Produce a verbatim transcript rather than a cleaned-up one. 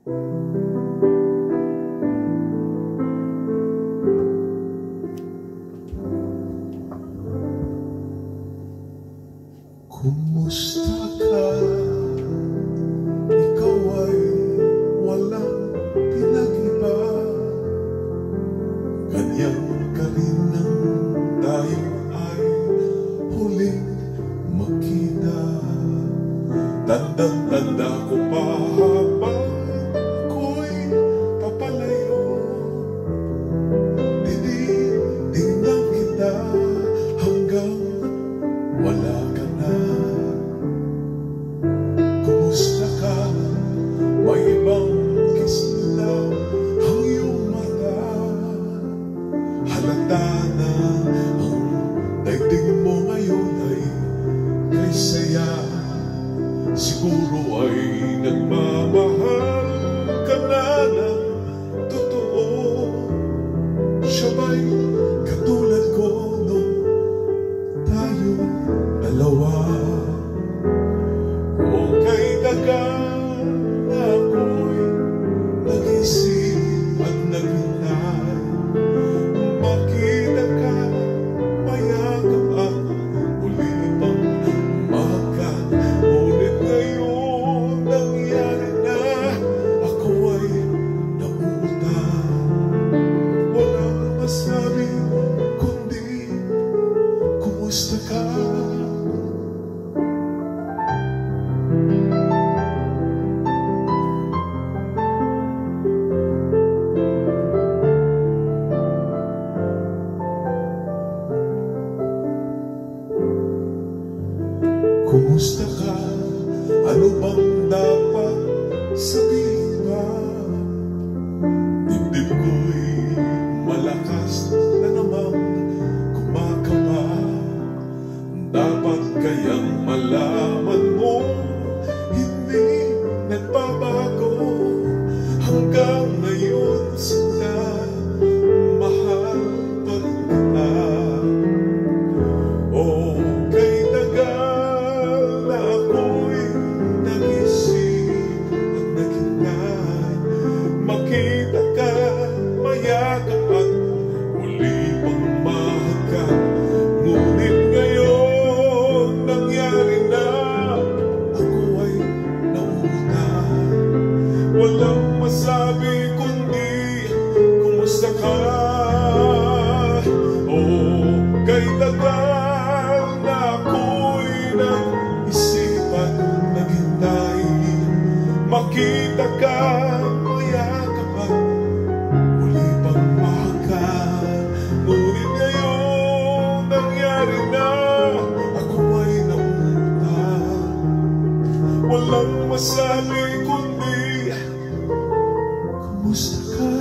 Kumusta ka? Ikaw ay walang pinag-iba. Ganyan ka rin nang tayo ay huling makita. Tandang-tanda ko pa habang ako'y papalayo. Tinitingnan kita hanggang wala ka na. Kumusta ka? May ibang kiss na ang iyong mata. Halata na ang daigdig mo ngayon ay kay saya. Siguro ay nagmamahal ka na ng totoo. Siya ba'y katulad ko nung tayo dalawa? O kay dagan na ako'y nag-isip at naghintay. Makita ka, mayakap at uli pang makan. Ngunit ngayon nangyari na, ako ay nautang. Walang masabi kundi kumusta ka? Kumusta ka? Ano bang dapat sabihin ba? Dibdib ko'y malakas na namang kumakaba. Dapat kayang malaman mo, hindi nagbabago. Hanggang ngayon sila, mahal pa rin kita. Oh, kay tagal na ako'y nag-isip at naghintay. Makita ka, mayakap at muli pang mahagkan. Ngunit ngayon nangyari na, ako ay nautang. Walang masabi kundi kumusta ka? Oh, kay tagal na ako'y nag-isip at naghintay. Makita ka, mayakap at muli pang mahagkan. Ngunit ngayon nangyari na, ako ay nautang. Walang masabi kundi kumusta ka?